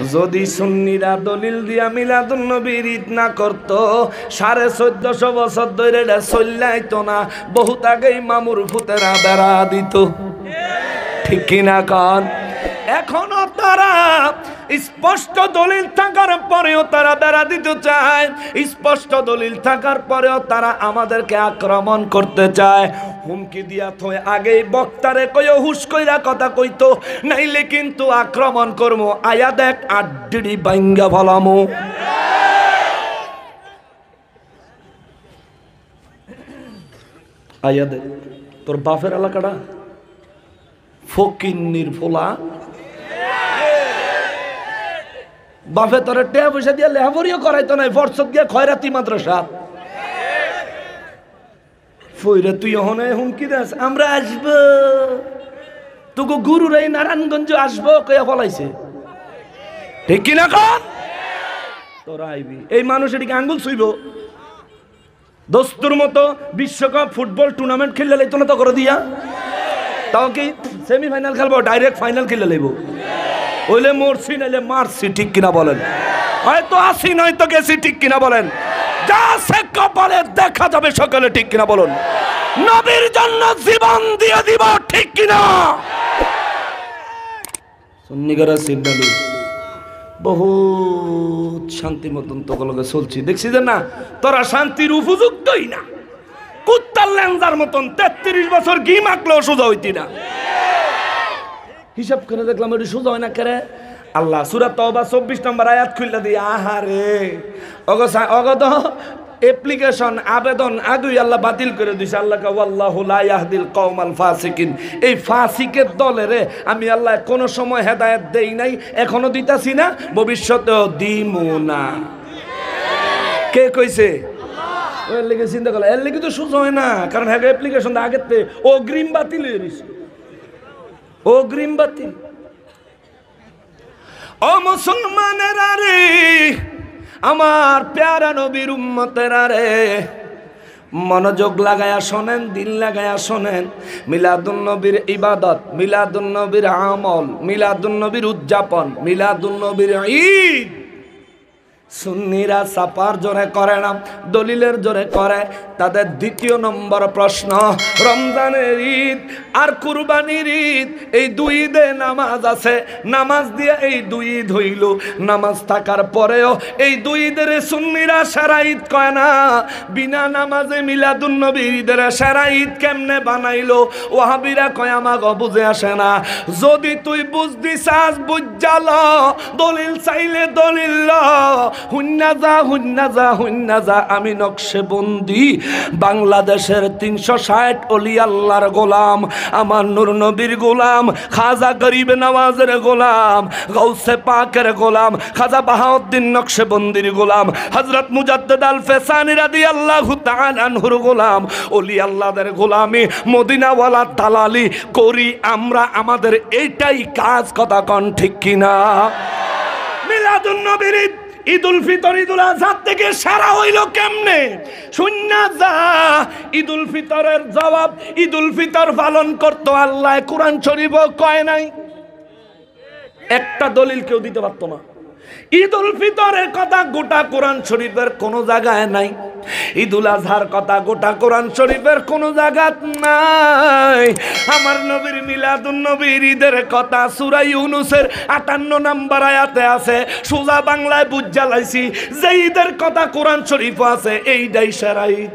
যদি সুন্নিরা দলিল দিয়া মিলাদুন নবীর ঈদ না করতো 1450 বছর ধরে এটা চল্লাইতো না, বহুত আগেই মামুর ফুতেরা বেড়া দিত। ঠিক কিনা কন? এখনো তারা স্পষ্ট দলিল থাকার পরেও তারা বেড়া দিতে চায়, স্পষ্ট দলিল থাকার পরেও তারা আমাদেরকে আক্রমণ করতে চায়। হুমকি দিয়া থই আগেই বক্তারে কইও হুশ কইরা কথা কইতো, নাইলে কিন্তু আক্রমণ করবো। আয়া দেখ আড্ডি বাইঙ্গা ফলামু। আয়া দেখ তোর বাপের এলাকাটা ফকিন্নির ফোলা, বাপে তোরে টাকা পয়সা দিয়ে লেহাপড়িও করাইতো নাই, ফরসত গিয়ে খয়রাতি মাদ্রাসা ফইরে তুই ওখানে হুমকি দাস আমরা আসবো, তোকে গুরুর এই নারায়ণগঞ্জ আসবো কইয়া ফলাইছে। ঠিক কিনা কন? তোরা আইবি এই মানুষ এটিকে আঙ্গুল ছুইব। দোস্তুর মতো বিশ্বকাপ ফুটবল টুর্নামেন্ট খেললে লাইতো না তো করে দিয়া, তাও কি সেমিফাইনাল খেলবো, ডাইরেক্ট ফাইনাল খেলে লাইব। ওইলে মরছি নাইলে মারছি। ঠিক কিনা বলেন? হয়তো আসি নয়তো গেছি। ঠিক কিনা বলেন? যা সে কপালে দেখা যাবে সকালে। ঠিক কিনা বলুন? নবীর জন্য জীবন দিয়ে দিব। ঠিক কিনা? সুন্নিগারা সিদ্ধালু বহুত শান্তি মতন তোকে চলছি, দেখছি যে না তোরা শান্তির উপযুক্তই না, কুত্তার ল্যাংজার মতন 33 বছর ঘি মাখলেও সোজা হইতি না। হিসাব করে দেখলাম ওটা সোজা হয় না কেরে। আল্লাহ সূরা তাওবা 24 নম্বর আয়াত খুললা দিয়ে আহারে অগদ অ্যাপ্লিকেশন আবেদন আগুই আল্লাহ বাতিল করে দিছে। আল্লাহ কা ওয়াল্লাহু লা ইয়াহদিল কওমাল ফাসিকিন। এই ফাসিকের দলেরে আমি আল্লাহ কোনো সময় হেদায়েত দেই নাই, এখনো দিতাছি না, ভবিষ্যতেও দিমু না। কে কইছে? আল্লাহ। ওর লেগে চিন্তা করলা, এর লেগে তো সোজা হয় না, কারণ হ্যাঁ অ্যাপ্লিকেশন আগেতে অগ্রিম বাতিল হয়ে গেছে। অগ্রিম বাতিল। ও মুসলমানেরা রে, আমার প্যারা নবীর উম্মতেরা রে, মনোযোগ লাগায়া শোনেন, দিল লাগায়া শোনেন। মিলাদুন নবীর ইবাদত, মিলাদুন নবীর আমল, মিলাদুন নবীর উদযাপন, মিলাদুন নবীর ঈদ সুন্নিরা সাপার জোরে করে না, দলিলের জোরে করে। তাদের দ্বিতীয় নম্বর প্রশ্ন, রমজানের ঈদ আর কুরবানির ঈদ, এই দুই ঈদে নামাজ আছে, নামাজ দিয়ে এই দুই ঈদ হইল। নামাজ থাকার পরেও এই দুই ঈদের সুন্নিরা সেরা ঈদ কয় না। বিনা নামাজে মিলাদুন নবীর ঈদের সেরা ঈদ কেমনে বানাইলো? ওয়াহাবিরা কয় আমাকে বুঝে আসে না। যদি তুই বুঝদি চাস বুঝাল, দলিল চাইলে দলিল হুন্না যা আমি নকশেবন্দি বাংলাদেশের 360 অলি আল্লাহর গোলাম, আমার নূর নবীর গোলাম, খাজা গরিব নওয়াজের গোলাম, গৌসে পাকের গোলাম, খাজা বাহাউদ্দিন নকশেবন্দির গোলাম, হযরত মুজাদ্দিদ আল ফেসানি রাদিয়াল্লাহু তাআলা আনহুর গোলাম, অলি আল্লাহদের গোলামি, মদিনাওয়ালা দালালি করি আমরা। আমাদের এইটাই কাজ। কথা কন ঠিক কিনা? মিলাদুন নবীর ঈদুল ফিতর ঈদুল আজহা থেকে সারা হইল কেমনে? শূন্য যা। ঈদুল ফিতরের জবাব, ঈদুল ফিতর পালন করতো আল্লাহ কোরআন শরীফ কয় নাই, একটা দলিল কেউ দিতে পারতো না। ঈদুল ফিতরের কথা গোটা কোরআন শরীফের কোন জায়গায় নাই। ঈদুল আজহার কথা গোটা কোরআন শরীফের কোন জায়গায় নাই। আমার নবীর মিলাদুন নবীর ঈদের কথা সূরা ইউনূসের 58 নম্বর আয়াতে আছে। সোজা বাংলায় বুঝা লাইছি যে ঈদের কথা কোরআন শরীফ আছে, এইটাই সেরা ঈদ।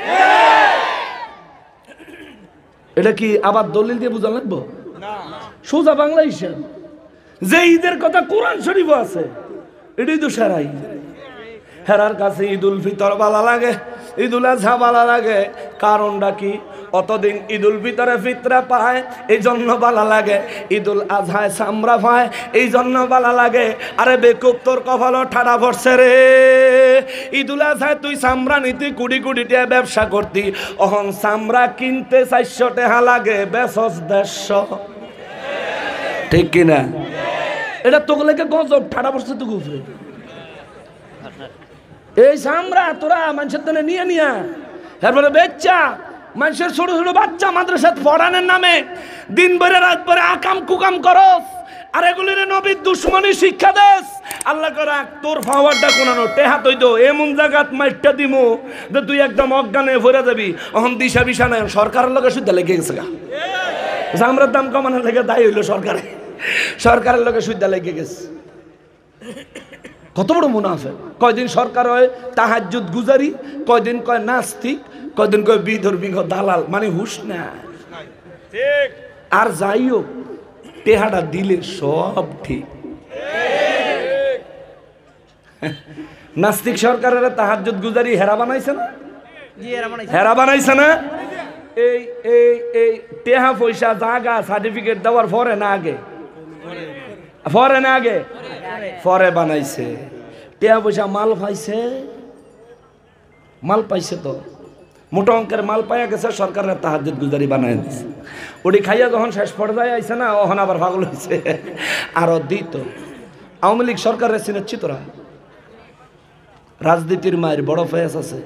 এটা কি আবার দলিল দিয়ে বুঝা লাগবো? না, সোজা বাংলা হিসাব যে ঈদের কথা কোরআন শরীফ আছে, এটাই তো সেরা ঈদ। হেরার কাছে ঈদুল ফিতর ভালো লাগে, ঈদুল আজহা ভালো লাগে। কারণটা কি? অতদিন ঈদুল ফিতরে ফিতরা পায়, এই জন্য ভালো লাগে। ঈদুল আজহায় চামড়া পায়, এই জন্য ভালো লাগে। আরে বেকুব, তোর কপালও ঠাডা পড়ছে রে। ঈদুল আজহায় তুই চামড়া নিতি, কোটি কোটি টাকা ব্যবসা করতি, অহন চামড়া কিনতে 400 টাকা লাগে, বেচস 150। ঠিক কিনা? এটা তোগুলোকে গজব, ঠাডা পড়ছে তো গুফরে। এই চামড়া তোরা মানুষের জন্য নিয়ে নিয়া এরপরে বেচ্চা মানুষের ছোট ছোট বাচ্চা মাদ্রাসাত পড়ানোর নামে দিন ভরে রাত ভরে আকাম কুকাম করস, আর এগুলির নবীর দুশ্মনী শিক্ষা দেস। আল্লাহ করা তোর পাওয়ারটা কোনানো টেহা তৈ তো এমন জায়গাত মাইটটা দিমু যে তুই একদম অজ্ঞানে ভরে যাবি। অহন দিশা বিশা নাই, সরকারের লগে সুদ্ধা লেগে গেছে গা। জামরার দাম কমানোর লেগে দায়ী হইল সরকারের লগে সুদ্ধা লেগে গেছে। কত বড় মুনাফিক। কয়দিন সরকার হয় তাহাজ্জুদ গুজারি, কয়দিন কয় নাস্তিক, কয়দিন কয় বিধর্মী দালাল, মানে হুশ না। আর যাই হোক টেহাটা দিলে সব ঠিক। নাস্তিক সরকারের তাহাজ্জুদ গুজারি হেরা বানাইছে না? হেরা বানাইছে না? এই এই এই টেহা পয়সা জায়গা সার্টিফিকেট দেওয়ার পরে না আগে? পরে না আগে? পরে বানাইছে। টেহা পয়সা মাল পাইছে, মাল পাইছে তো মোটা অঙ্কের মাল পাইয়া গেছে, সরকারের তাহাজ্জুদ গুজারি বানাই দিছে। ওটি খাইয়া যখন শেষ পর্যায়ে আইছে না, ওখানে আবার পাগল হয়েছে আরো দিত। আওয়ামী লীগ সরকারের চিনেছি তোরা? রাজনীতির মায়ের বড় ফেস আছে।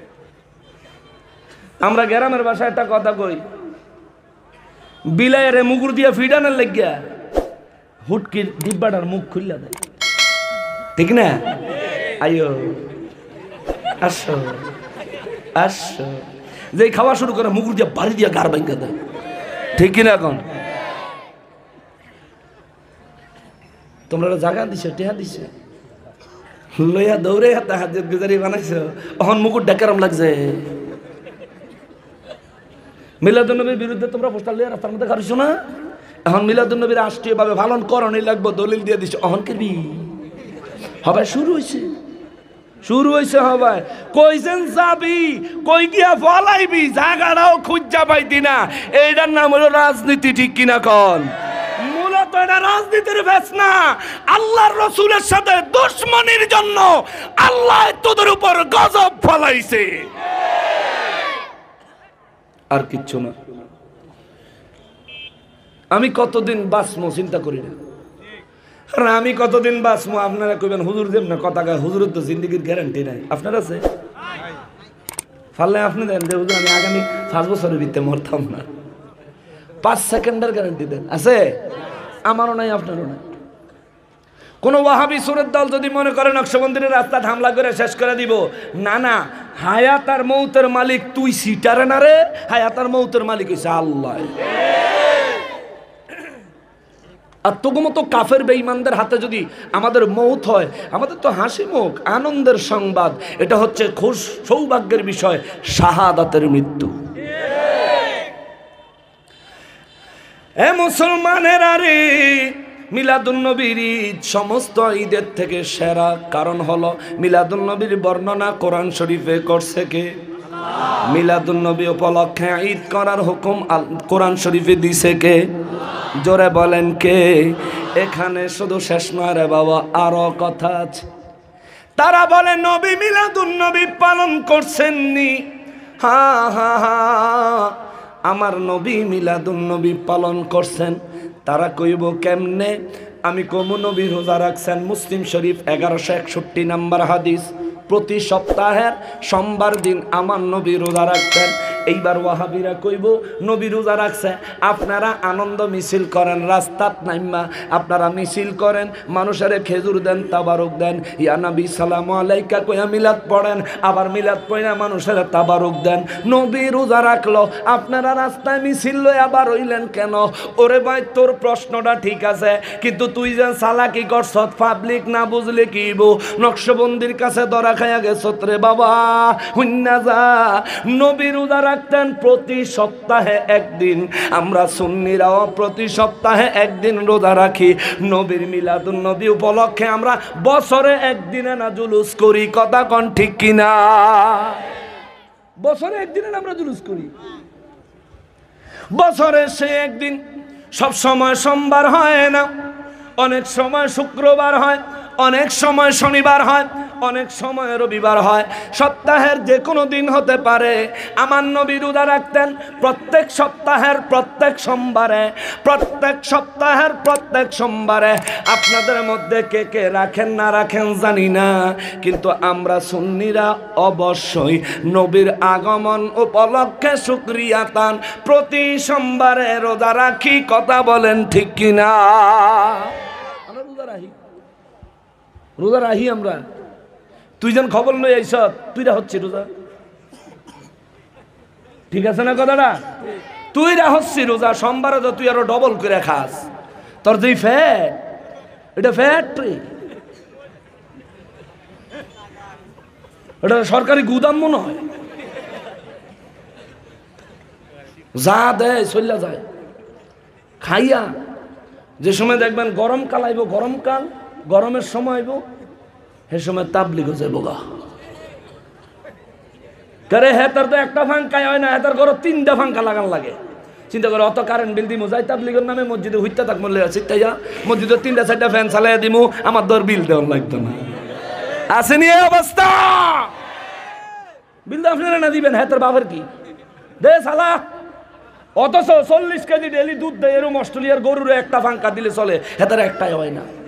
আমরা গ্রামের ভাষায় একটা কথা কই, বিলাইরে মুগুর দিয়া ফিডানের লাগিয়া হুটকির ডিব্বাটার মুখ খুললা দেয়, ঠিক না? আইও আসো আসো, যে খাওয়া শুরু করে মুগুর দিয়া বাড়ি দিয়া গার ভাঙ্গা দেয়, ঠিক কিনা? এখন তোমরা জায়গা দিছে, টেহা দিছে, লইয়া দৌড়ে তাহাজ্জুদ গুজারি বানাইছো, এখন মুকুট ডেকারম লাগছে। মিলাদুন্নবীর বিরুদ্ধে তোমরা পোস্টার লইয়া রাস্তার মধ্যে খারিছো না? এখন মিলাদুন্নবীর রাষ্ট্রীয় ভাবে পালন করণই লাগবো, দলিল দিয়ে দিছো। অহন কেবি হবে শুরু হয়েছে, শুরু হয়েছে হবে। কইছেন যাবি, কই গিয়া ফলাইবি, জায়গাটাও খুঁজা পাইতি না। এইটার নাম হলো রাজনীতি, ঠিক কিনা কন? মূলত এটা রাজনীতির বেশ না, আল্লাহর রাসূলের সাথে দুশমনির জন্য আল্লাহ তোদের উপর গজব ফলাইছে, আর কিচ্ছু না। আমি কতদিন বাঁচমো চিন্তা করি না। আমি কতদিন বাঁচমো আপনারা কইবেন হুজুর দেব না কথা কয়, হুজুরের তো জিন্দগির গ্যারান্টি নাই। আপনার আছে? ফাললে আপনি দেন যে হুজুর আমি আগামী 5 বছরের ভিতরে মরতাম না, 5 সেকেন্ডের গ্যারান্টি দেন, আছে? আমারও নাই, আপনারও নাই। কোন ওয়াহাবি সুরের দল যদি মনে করে নকশবন্দির রাস্তা হামলা করে শেষ করে দিব, না না, হায়াত আর মৌতের মালিক তুই সিটারে না রে, হায়াত আর মৌতের মালিক হইছে আল্লাহ। আর তোর মতো কাফের বেঈমানদের হাতে যদি আমাদের মৌত হয়, আমাদের তো হাসি মুখ, আনন্দের সংবাদ। এটা হচ্ছে খুশ সৌভাগ্যের বিষয়, শাহাদাতের মৃত্যু। এ মুসলমানের আরে, মিলাদুন্নবীর ঈদ সমস্ত ঈদের থেকে সেরা। কারণ হলো মিলাদুন্নবীর বর্ণনা কোরআন শরীফে করছে কে? মিলাদুন্নবী উপলক্ষে ঈদ করার হুকুম কোরআন শরীফে দিছে কে? জোরে বলেন কে? এখানে শুধু শেষ নয় রে বাবা, আরো কথা আছে। তারা বলে নবী মিলাদুন্নবী পালন করছেননি। হা হা হা, আমার নবী মিলাদুন্নবী পালন করছেন। তারা কইব কেমনে? আমি কমু নবী রোজা রাখছেন, মুসলিম শরীফ 1161 নম্বর হাদিস। প্রতি সপ্তাহের সোমবার দিন আমার নবী রোজা রাখতেন। এইবার ওয়াহাবিরা কইব নবী রোজা রাখছে, আপনারা আনন্দ মিছিল করেন রাস্তাত নাইমা, আপনারা মিছিল করেন, মানুষের খেজুর দেন, তাবারুক দেন, ইয়া নবী সালাম আলাইকা কইয়া মিলাদ পড়েন, আবার মিলাদ পড়া মানুষের তাবারুক দেন। নবী রোজা রাখলো, আপনারা রাস্তায় মিছিল লই আবার হইলেন কেন? ওরে ভাই তোর প্রশ্নটা ঠিক আছে, কিন্তু তুই যে চালাকি করছ, পাবলিক না বুঝলে কি বো, নকশবন্দির কাছে ধরা খাইয়া গেছ রে বাবা। হুন্না যা, নবী রোজা রাখতেন প্রতি সপ্তাহে একদিন। আমরা সুন্নিরাও প্রতি সপ্তাহে একদিন রোজা রাখি। নবীর মিলাদুন্নবী উপলক্ষে আমরা বছরে একদিনে না জুলুস করি, কথা কোন ঠিক কিনা? বছরে একদিনে আমরা জুলুস করি। বছরে সে একদিন সব সময় সোমবার হয় না, অনেক সময় শুক্রবার হয়, অনেক সময় শনিবার হয়, অনেক সময় রবিবার হয়, সপ্তাহের যে কোনো দিন হতে পারে। আমার নবী রোজা রাখতেন প্রত্যেক সপ্তাহের প্রত্যেক সোমবারে, প্রত্যেক সপ্তাহের প্রত্যেক সোমবারে। আপনাদের মধ্যে কে কে রাখেন না রাখেন জানি না, কিন্তু আমরা সুন্নিরা অবশ্যই নবীর আগমন উপলক্ষে শুকরিয়া তান প্রতি সোমবারে রোজা রাখি, কথা বলেন ঠিক কিনা? আমরা রোজা রাখি। রোজা রাহি আমরা, তুই যেন খবর লই আইস তুইরা হচ্ছে রোজা, ঠিক আছে না কথাটা? তুইরা হচ্ছি রোজা, সোমবারে তো তুই আরো ডবল করে খাস, তোর যেই ফ্যাট, এটা ফ্যাক্টরি, এটা সরকারি গুদাম মনে হয়, যা দেয় চল্লা যায় খাইয়া। যে সময় দেখবেন গরমকাল আইব, গরমকাল গরমের সময় আইব, সে সময় তাবলিগ হয়ে যাবো গা। করে হেতার তো একটা ফাঙ্কাই হয় না, হেতার ঘর 3টা ফাঙ্কা লাগান লাগে। চিন্তা করে অত কারেন্ট বিল দিমু, যাই তাবলিগের নামে মসজিদে হইতে থাক মূল্য চিত্তাইয়া মসজিদে 3টা-4টা ফ্যান চালাই দিমু, আমার দর বিল দেওয়ার লাগতো না। আসেনি এই অবস্থা? বিল তো আপনারা না দিবেন, হেতার বাবার কি দে সালা। অথচ 40 কেজি ডেলি দুধ দেয়, এরম অস্ট্রেলিয়ার গরুর একটা ফাঙ্কা দিলে চলে, হেতার একটাই হয় না।